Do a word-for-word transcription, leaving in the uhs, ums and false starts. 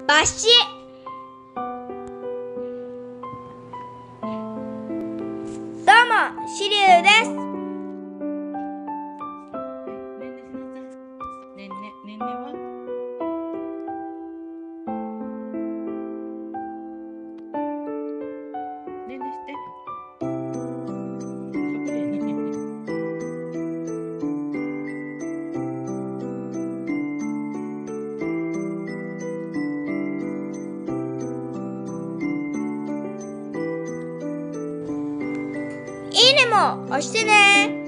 バシ。どうも、しりゅうです。 ねんね、ねんねはねんねして。 いいねも押してね。